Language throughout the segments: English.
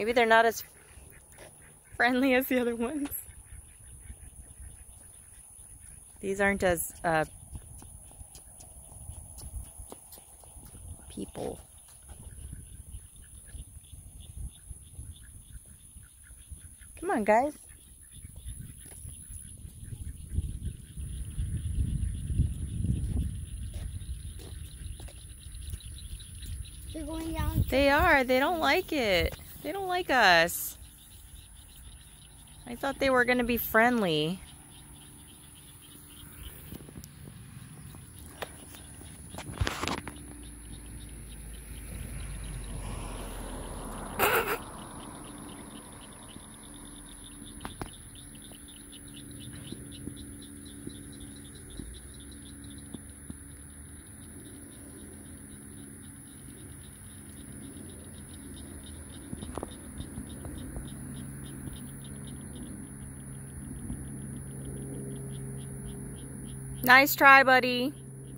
Maybe they're not as friendly as the other ones. These aren't as people. Come on, guys. They're going down. They are. They don't like it. They don't like us. I thought they were going to be friendly. Nice try, buddy.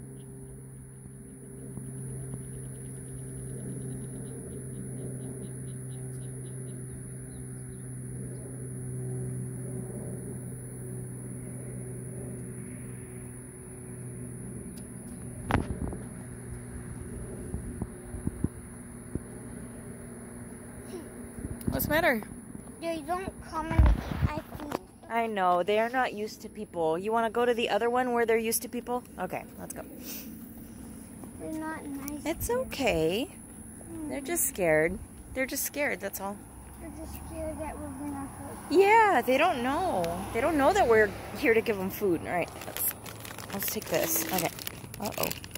What's the matter? They don't come and I feed. I know, they are not used to people. You want to go to the other one where they're used to people? Okay, let's go. They're not nice. It's okay. They're just scared. They're just scared, that's all. They're just scared that we're gonna hurt. Yeah, they don't know. They don't know that we're here to give them food. All right, let's take this. Okay. Uh-oh.